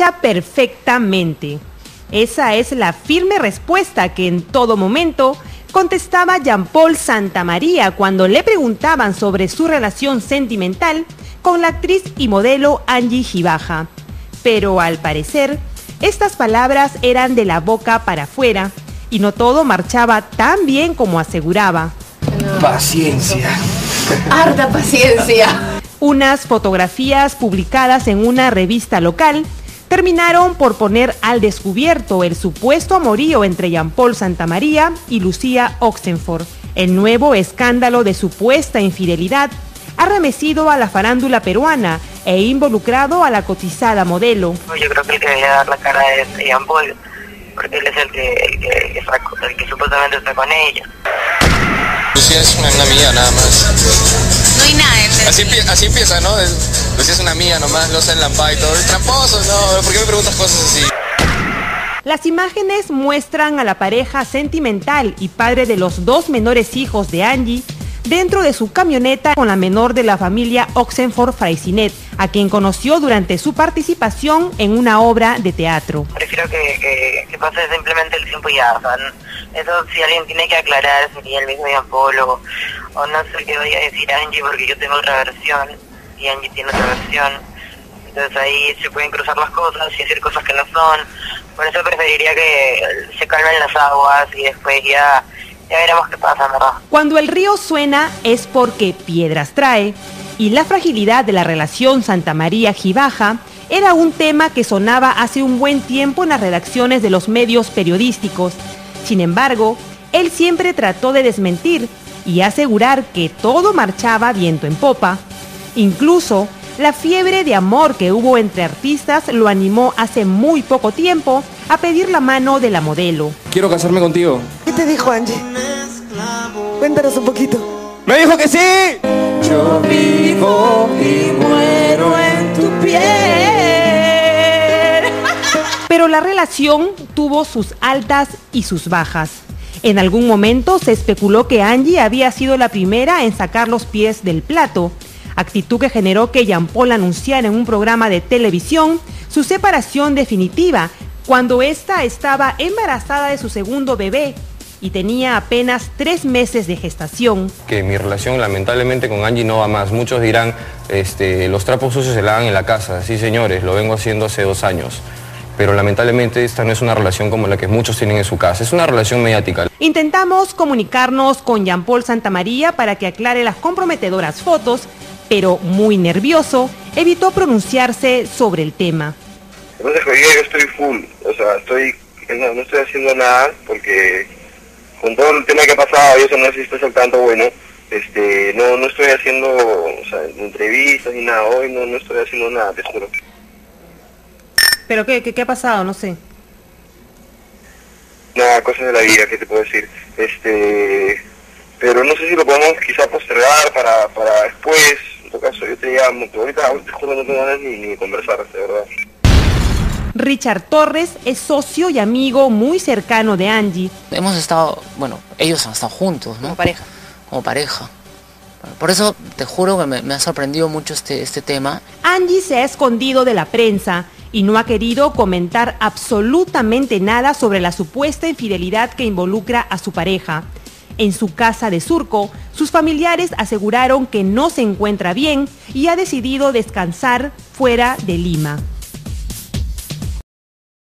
marcha perfectamente. Esa es la firme respuesta que en todo momento contestaba Jean Paul Santamaría cuando le preguntaban sobre su relación sentimental con la actriz y modelo Angie Gibaja. Pero al parecer, estas palabras eran de la boca para afuera y no todo marchaba tan bien como aseguraba. Paciencia. Harta paciencia. Unas fotografías publicadas en una revista local terminaron por poner al descubierto el supuesto amorío entre Jean Paul Santamaría y Lucía Oxenford. El nuevo escándalo de supuesta infidelidad ha remecido a la farándula peruana e involucrado a la cotizada modelo. Yo creo que el que debería dar la cara es Jean Paul, porque él es el que supuestamente está con ella. Lucía es una amiga nada más. No hay nada entre Así empieza, ¿no? Lucía es una amiga nomás, lo hacen lampa y todo. Tramposo, ¿no? ¿Por qué me preguntas cosas así? Las imágenes muestran a la pareja sentimental y padre de los 2 menores hijos de Angie dentro de su camioneta con la menor de la familia Oxenford Freycinet, a quien conoció durante su participación en una obra de teatro. Prefiero que pase simplemente el tiempo y ya, o sea, eso si alguien tiene que aclarar sería el mismo Jean Paul o no sé qué vaya a decir Angie, porque yo tengo otra versión y Angie tiene otra versión, entonces ahí se pueden cruzar las cosas y decir cosas que no son. Por eso preferiría que se calmen las aguas y después ya veremos qué pasa, ¿verdad? Cuando el río suena es porque piedras trae, y la fragilidad de la relación Santamaría-Gibaja era un tema que sonaba hace un buen tiempo en las redacciones de los medios periodísticos. Sin embargo, él siempre trató de desmentir y asegurar que todo marchaba viento en popa. Incluso, la fiebre de amor que hubo entre artistas lo animó hace muy poco tiempo a pedir la mano de la modelo. Quiero casarme contigo. ¿Qué te dijo Angie? Cuéntanos un poquito. ¡Me dijo que sí! Yo vivo y muero en tu piel. Pero la relación tuvo sus altas y sus bajas. En algún momento se especuló que Angie había sido la primera en sacar los pies del plato, actitud que generó que Jean Paul anunciara en un programa de televisión su separación definitiva, cuando ésta estaba embarazada de su segundo bebé y tenía apenas 3 meses de gestación. Que mi relación lamentablemente con Angie no va más. Muchos dirán, los trapos sucios se lavan en la casa. Sí, señores, lo vengo haciendo hace 2 años. Pero lamentablemente esta no es una relación como la que muchos tienen en su casa. Es una relación mediática. Intentamos comunicarnos con Jean Paul Santamaría para que aclare las comprometedoras fotos, pero muy nervioso, evitó pronunciarse sobre el tema. Entonces, yo estoy full, o sea, no estoy haciendo nada porque con todo el tema que ha pasado, y eso no sé si estás al tanto, bueno, no estoy haciendo, o sea, entrevistas ni nada, hoy no estoy haciendo nada, te juro. ¿Pero qué ha pasado? No sé. Nada, cosas de la vida, ¿qué te puedo decir? Pero no sé si lo podemos quizá postergar para después, en todo caso yo te llamo, pero ahorita te juro no tengo ganas ni conversar, de verdad. Richard Torres es socio y amigo muy cercano de Angie. Hemos estado, bueno, ellos han estado juntos, ¿no? Como pareja. Bueno, por eso te juro que me ha sorprendido mucho este tema. Angie se ha escondido de la prensa y no ha querido comentar absolutamente nada sobre la supuesta infidelidad que involucra a su pareja. En su casa de Surco, sus familiares aseguraron que no se encuentra bien y ha decidido descansar fuera de Lima.